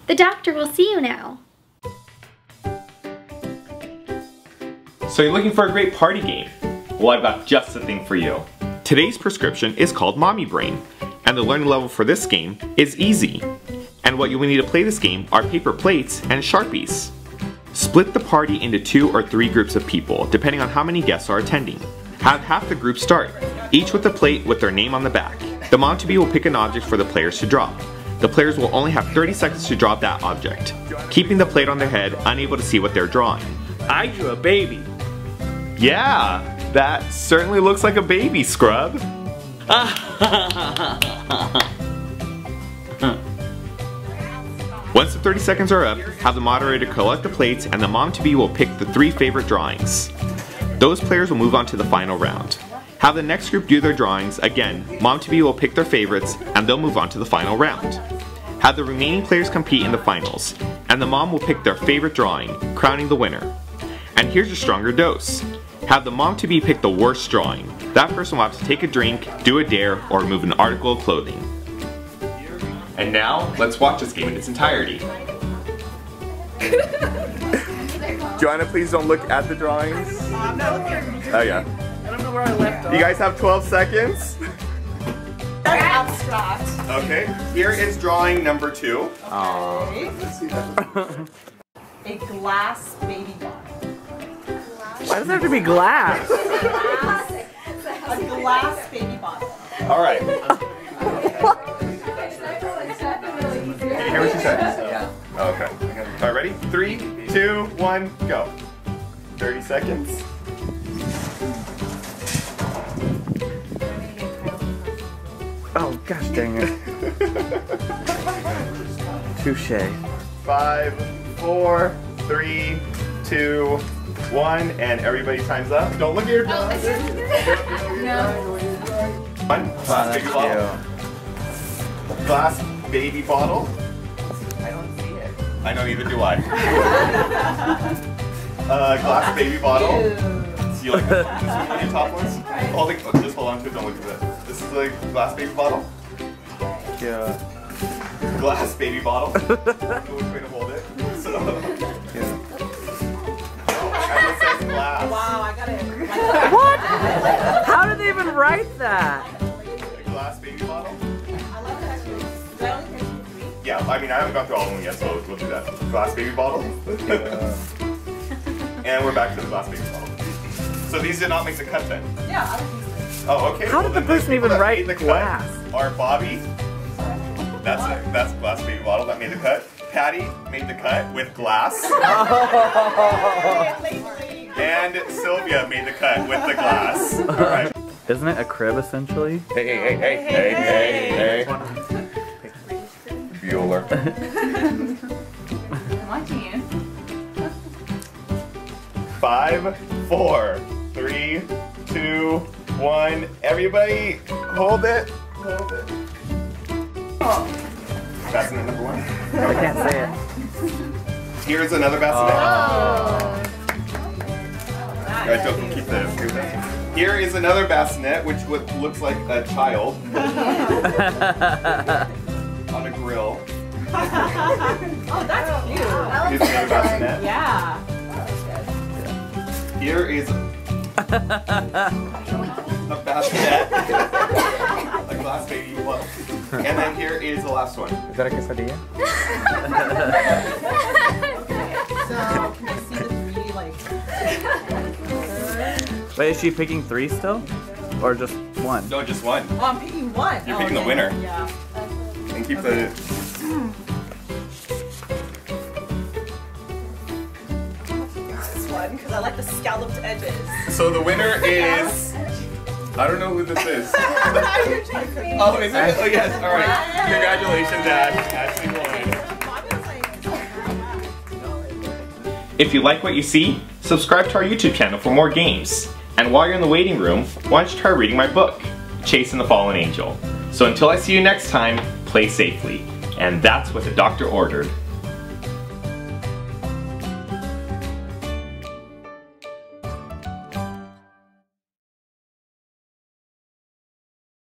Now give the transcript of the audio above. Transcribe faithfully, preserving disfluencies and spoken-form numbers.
The doctor will see you now. So you're looking for a great party game? Well, I've got just the thing for you. Today's prescription is called Mommy Brain, and the learning level for this game is easy. And what you will need to play this game are paper plates and Sharpies. Split the party into two or three groups of people, depending on how many guests are attending. Have half the group start, each with a plate with their name on the back. The mom-to-be will pick an object for the players to draw. The players will only have thirty seconds to draw that object, keeping the plate on their head, unable to see what they're drawing. I drew a baby. Yeah, that certainly looks like a baby, Scrub. Once the thirty seconds are up, have the moderator collect the plates and the mom-to-be will pick the three favorite drawings. Those players will move on to the final round. Have the next group do their drawings. Again, mom-to-be will pick their favorites and they'll move on to the final round. Have the remaining players compete in the finals, and the mom will pick their favorite drawing, crowning the winner. And here's your stronger dose. Have the mom-to-be pick the worst drawing. That person will have to take a drink, do a dare, or remove an article of clothing. And now, let's watch this game in its entirety. Joanna, please don't look at the drawings. I'm not looking. Oh yeah. I don't know where I left off. You guys have twelve seconds. That's abstract. Okay, here is drawing number two. Okay. A glass baby bottle. Why does it have to be glass? A glass baby bottle. All right. Can you hear what she said? Yeah. Okay. All right, ready? Three, two, one, go. thirty seconds. Oh, gosh dang it. Touche. Five, four, three, two, one, and everybody time's up. Don't look at your drawings. One, glass baby bottle. Glass baby bottle. I don't see it. I know, neither do I. uh, glass baby bottle. Do you like this one? This is one of your top ones? Hold it, just hold on to it, don't look at it. This is the glass baby bottle. Yeah. Glass baby bottle. Know which way to hold it. So. Yeah. And it says glass. Wow, I got it. What? How did they even write that? A glass baby bottle. I love that. Yeah, I mean, I haven't gone through all of them yet, so we'll do that. Glass baby bottle. And we're back to the glass baby bottle. So these did not make the cut then? Yeah, I don't think so. Oh, okay. How well, did the then person people even that write made the glass? cut are Bobby. That's a, that's glass baby bottle that made the cut. Patty made the cut with glass. And Sylvia made the cut with the glass. All right. Isn't it a crib essentially? Hey, hey, hey, hey, hey, hey, hey. Bueller. I'm watching you. Five, four, three, two, one. Everybody, hold it. Hold it. Oh. Bassinet number one. I can't say it. Here's another bassinet. Oh. Guys, don't keep this. Here is another bassinet, which looks like a child on a grill. Oh, that's cute. Here's another bassinet. Yeah. Here is a bassinet, a glass baby bottle, and then here is the last one. Is that a quesadilla? So, can I see the three, like... Wait, is she picking three still? Or just one? No, just one. Oh, I'm picking one. You're oh, picking the okay. winner. Yeah. And keep the... This one, because I like the scalloped edges. So the winner is... I don't know who this is. Oh, is it? Oh, yes. All right. Congratulations, Ash. Ashley won. If you like what you see, subscribe to our YouTube channel for more games. And while you're in the waiting room, why don't you try reading my book, Chasing the Fallen Angel. So until I see you next time, play safely. And that's what the doctor ordered.